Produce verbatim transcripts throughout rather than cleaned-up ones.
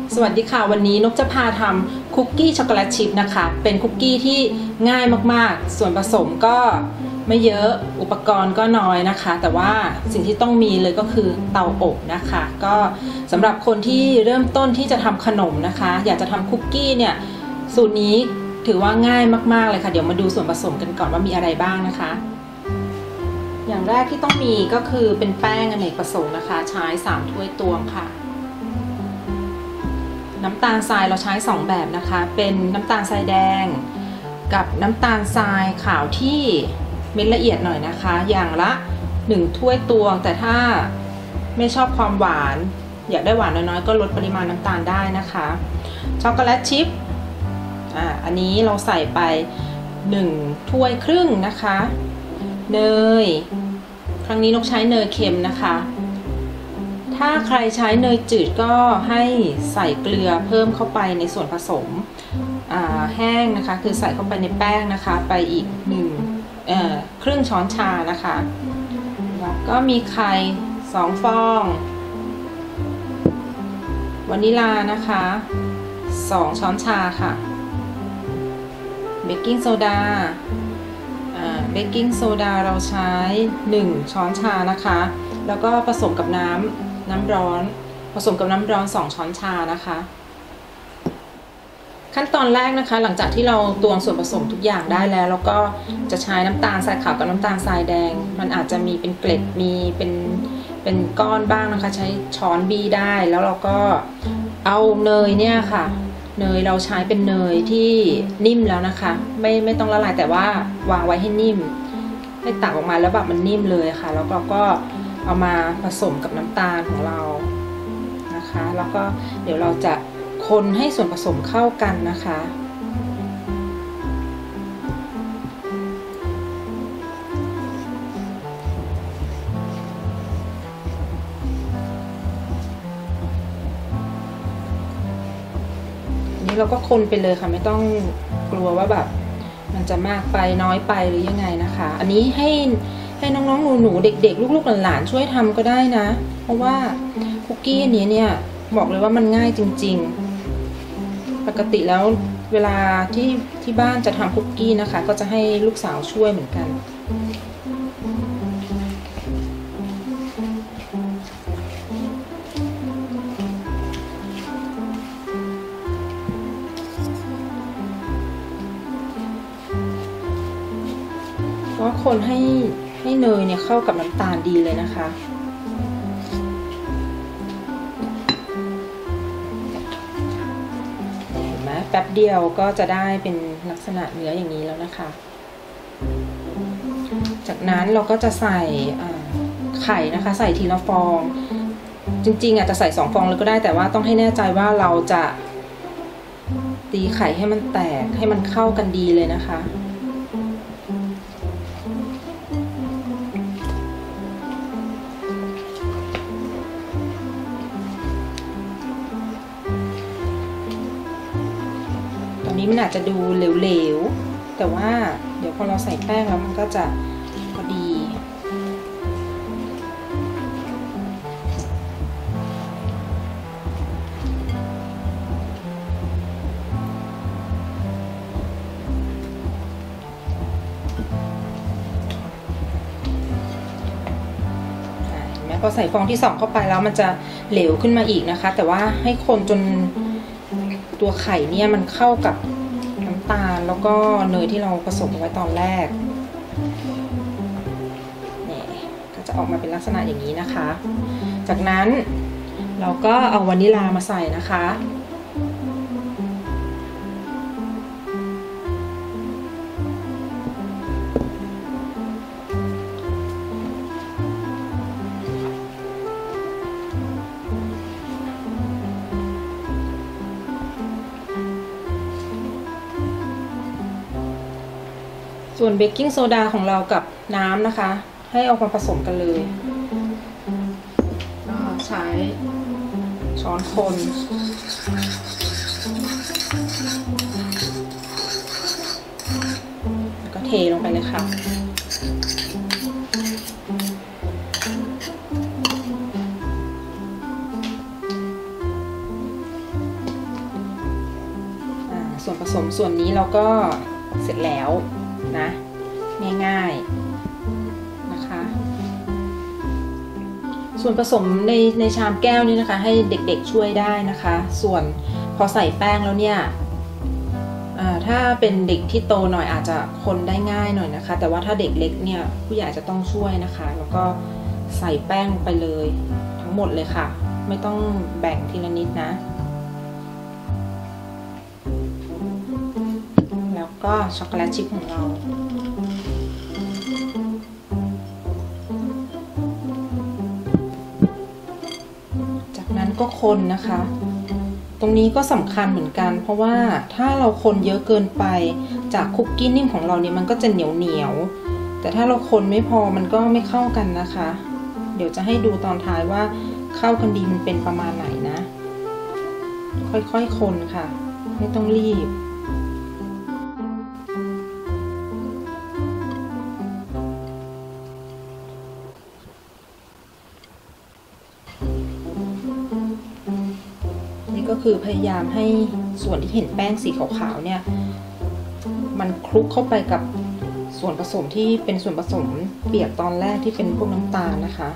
สวัสดีค่ะวันนี้นกจะพาทำคุกกี้ช็อกโกแลตชิพนะคะเป็นคุกกี้ที่ง่ายมากๆส่วนผสมก็ไม่เยอะอุปกรณ์ก็น้อยนะคะแต่ว่าสิ่งที่ต้องมีเลยก็คือเตาอบนะคะก็สำหรับคนที่เริ่มต้นที่จะทำขนมนะคะอยากจะทำคุกกี้เนี่ยสูตรนี้ถือว่าง่ายมากๆเลยค่ะเดี๋ยวมาดูส่วนผสมกันก่อนว่ามีอะไรบ้างนะคะอย่างแรกที่ต้องมีก็คือเป็นแป้งอเนกประสงค์นะคะใช้สามถ้วยตวงค่ะน้ำตาลทรายเราใช้สองแบบนะคะเป็นน้ำตาลทรายแดงกับน้ำตาลทรายขาวที่เม็ดละเอียดหน่อยนะคะอย่างละหนึ่งถ้วยตวงแต่ถ้าไม่ชอบความหวานอยากได้หวานน้อยๆก็ลดปริมาณน้ำตาลได้นะคะช็อกโกแลตชิพอ่าอันนี้เราใส่ไปหนึ่งถ้วยครึ่งนะคะเนยครั้งนี้นกใช้เนยเค็มนะคะถ้าใครใช้เนยจืดก็ให้ใส่เกลือเพิ่มเข้าไปในส่วนผสมแห้งนะคะคือใส่เข้าไปในแป้งนะคะไปอีกหนึ่งครึ่งช้อนชานะคะแล้วก็มีไข่สองฟองวานิลานะคะสองช้อนชาค่ะเบกกิ้งโซดาเบกกิ้งโซดาเราใช้หนึ่งช้อนชานะคะแล้วก็ผสมกับน้ำน้ำร้อนผสมกับน้ำร้อนสองช้อนชานะคะขั้นตอนแรกนะคะหลังจากที่เราตวงส่วนผสมทุกอย่างได้แล้วแล้วก็จะใช้น้ำตาลทรายขาวกับน้ำตาลทรายแดงมันอาจจะมีเป็นเกล็ดมีเป็นเป็นก้อนบ้างนะคะใช้ช้อนบี้ได้แล้วเราก็เอาเนยเนี่ยค่ะเนยเราใช้เป็นเนยที่นิ่มแล้วนะคะไม่ไม่ต้องละลายแต่ว่าวางไว้ให้นิ่มให้ตักออกมาแล้วแบบมันนิ่มเลยค่ะแล้วเราก็เอามาผสมกับน้ำตาลของเรานะคะแล้วก็เดี๋ยวเราจะคนให้ส่วนผสมเข้ากันนะคะนี้เราก็คนไปเลยค่ะไม่ต้องกลัวว่าแบบมันจะมากไปน้อยไปหรือยังไงนะคะอันนี้ให้ให้น้องๆหนูๆเด็กๆลูกๆหลานๆช่วยทำก็ได้นะเพราะว่าคุกกี้อันนี้เนี่ยบอกเลยว่ามันง่ายจริงๆปกติแล้วเวลาที่ที่บ้านจะทำคุกกี้นะคะก็จะให้ลูกสาวช่วยเหมือนกันก็คนให้ให้เนยเนี่ยเข้ากับน้ำตาลดีเลยนะคะเห็นไหมแป๊บเดียวก็จะได้เป็นลักษณะเนื้ออย่างนี้แล้วนะคะจากนั้นเราก็จะใส่ไข่นะคะใส่ทีละฟองจริงๆอาจจะใส่สองฟองเลยก็ได้แต่ว่าต้องให้แน่ใจว่าเราจะตีไข่ให้มันแตกให้มันเข้ากันดีเลยนะคะนี้มันอาจจะดูเหลวๆแต่ว่าเดี๋ยวพอเราใส่แป้งแล้วมันก็จะพอดีแม้พอใส่ฟองที่สองเข้าไปแล้วมันจะเหลวขึ้นมาอีกนะคะแต่ว่าให้คนจนตัวไข่เนี่ยมันเข้ากับน้ำตาลแล้วก็เนยที่เราผสมไว้ตอนแรกนี่ก็จะออกมาเป็นลักษณะอย่างนี้นะคะจากนั้นเราก็เอาวานิลามาใส่นะคะส่วนเบกกิ้งโซดาของเรากับน้ำนะคะให้เอามาผสมกันเลยใช้ช้อนคนแล้วก็เทลงไปเลยค่ะ ทส่วนผสมส่วนนี้เราก็เสร็จแล้วนะง่ายๆนะคะส่วนผสมในในชามแก้วนี้นะคะให้เด็กๆช่วยได้นะคะส่วนพอใส่แป้งแล้วเนี่ยถ้าเป็นเด็กที่โตหน่อยอาจจะคนได้ง่ายหน่อยนะคะแต่ว่าถ้าเด็กเล็กเนี่ยผู้ใหญ่จะต้องช่วยนะคะแล้วก็ใส่แป้งไปเลยทั้งหมดเลยค่ะไม่ต้องแบ่งทีละนิดนะแล้วก็ช็อกโกแลตชิพของเราจากนั้นก็คนนะคะตรงนี้ก็สำคัญเหมือนกันเพราะว่าถ้าเราคนเยอะเกินไปจากคุกกี้นิ่มของเราเนี่ยมันก็จะเหนียวเหนียวแต่ถ้าเราคนไม่พอมันก็ไม่เข้ากันนะคะเดี๋ยวจะให้ดูตอนท้ายว่าเข้ากันดีมันเป็นประมาณไหนนะค่อยๆคนค่ะไม่ต้องรีบก็คือพยายามให้ส่วนที่เห็นแป้งสีขาวๆเนี่ยมันคลุกเข้าไปกับส่วนผสมที่เป็นส่วนผสมเปียกตอนแรกที่เป็นพวกน้ำตาลนะคะ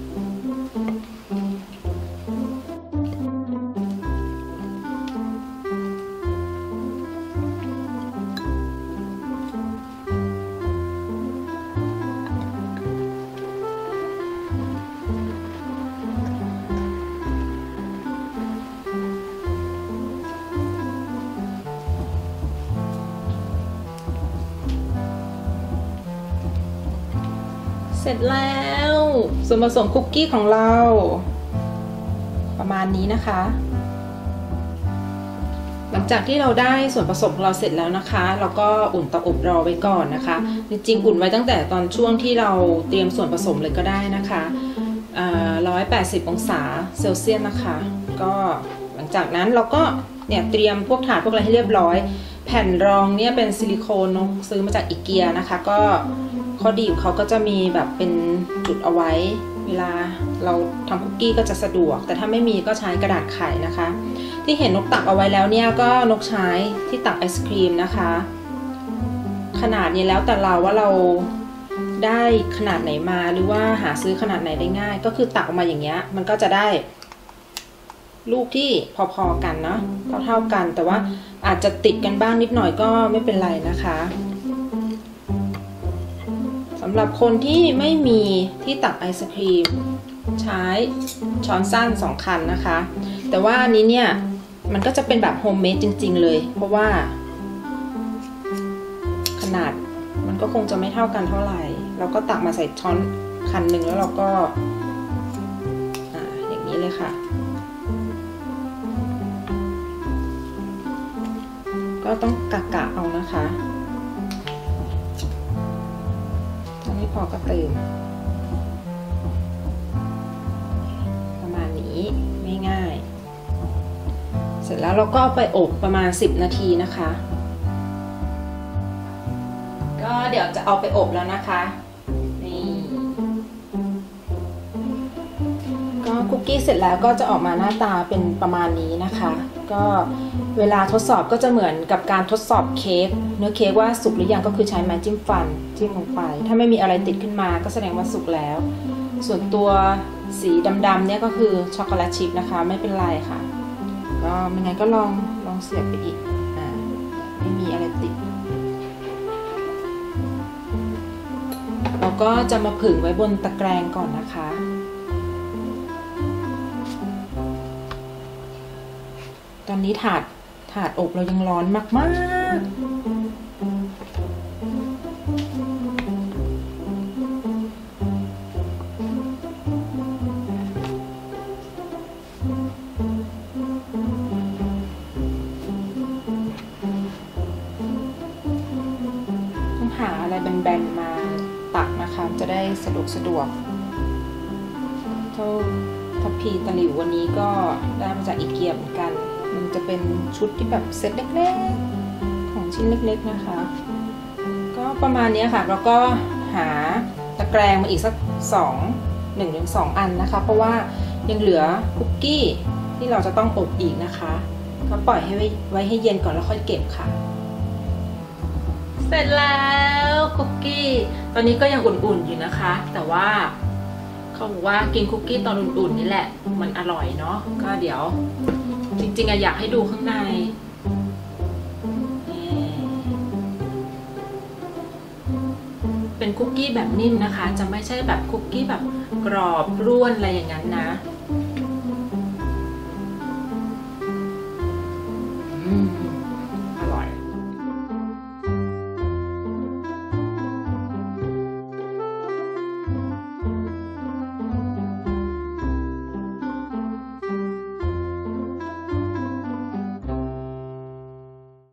เสร็จแล้วส่วนผสมคุกกี้ของเราประมาณนี้นะคะหลังจากที่เราได้ส่วนผสมของเราเสร็จแล้วนะคะเราก็อุ่นเตาอบรอไว้ก่อนนะคะจริงๆอุ่นไว้ตั้งแต่ตอนช่วงที่เราเตรียมส่วนผสมเลยก็ได้นะคะหนึ่งร้อยแปดสิบองศาเซลเซียสนะคะก็หลังจากนั้นเราก็เนี่ยเตรียมพวกถาดพวกอะไรให้เรียบร้อยแผ่นรองเนี่ยเป็นซิลิโคนซื้อมาจากอีเกียนะคะก็ข้อดีของเขาก็จะมีแบบเป็นจุดเอาไว้เวลาเราทำคุกกี้ก็จะสะดวกแต่ถ้าไม่มีก็ใช้กระดาษไขนะคะที่เห็นนกตักเอาไว้แล้วเนี่ยก็นกใช้ที่ตักไอศครีมนะคะขนาดนี้แล้วแต่เราว่าเราได้ขนาดไหนมาหรือว่าหาซื้อขนาดไหนได้ง่ายก็คือตักออกมาอย่างเงี้ยมันก็จะได้ลูกที่พอๆกันเนาะเท่าๆกันแต่ว่าอาจจะติดกันบ้างนิดหน่อยก็ไม่เป็นไรนะคะสำหรับคนที่ไม่มีที่ตักไอศครีมใช้ช้อนสั้นสองคันนะคะแต่ว่าอันนี้เนี่ยมันก็จะเป็นแบบโฮมเมดจริงๆเลยเพราะว่าขนาดมันก็คงจะไม่เท่ากันเท่าไหร่เราก็ตักมาใส่ช้อนคันหนึ่งแล้วเราก็อ่าอย่างนี้เลยค่ะก็ต้องกะกะเอานะคะพอก็เติมประมาณนี้ง่ายๆเสร็จแล้วเราก็ไปอบประมาณสิบนาทีนะคะก็เดี๋ยวจะเอาไปอบแล้วนะคะนี่ก็คุกกี้เสร็จแล้วก็จะออกมาหน้าตาเป็นประมาณนี้นะคะก็เวลาทดสอบก็จะเหมือนกับการทดสอบเค้กเนื้อเค้กว่าสุกหรือยังก็คือใช้ไม้จิ้มฟันจิ้มลงไปถ้าไม่มีอะไรติดขึ้นมาก็แสดงว่าสุกแล้วส่วนตัวสีดำๆเนี่ยก็คือช็อกโกแลตชิพนะคะไม่เป็นไรค่ะก็ยังไงก็ลองลองเสียบไปอีกอ่าไม่มีอะไรติดเราก็จะมาผึ่งไว้บนตะแกรงก่อนนะคะตอนนี้ถาดถาดอบเรายังร้อนมากๆต้องหาอะไรแบนๆมาตักนะคะจะได้สะดวกสะดวกเท่าทัพพีตะหลิววันนี้ก็ได้มาจากอีเกียเหมือนกันมันจะเป็นชุดที่แบบเซตเล็กๆของชิ้นเล็กๆนะคะก็ประมาณนี้ค่ะแล้วก็หาตะแกรงมาอีกสักสอง หนึ่งถึงสองอันนะคะเพราะว่ายังเหลือคุกกี้ที่เราจะต้องอบอีกนะคะก็ปล่อยให้ไว้ไว้ให้เย็นก่อนแล้วค่อยเก็บค่ะเสร็จแล้วคุกกี้ตอนนี้ก็ยังอุ่นๆอยู่นะคะแต่ว่าเขาบอกว่ากินคุกกี้ตอนอุ่นๆนี่แหละมันอร่อยเนาะก็เดี๋ยวจริงๆอะอยากให้ดูข้างในเป็นคุกกี้แบบนิ่มนะคะจะไม่ใช่แบบคุกกี้แบบกรอบร่วนอะไรอย่างนั้นนะ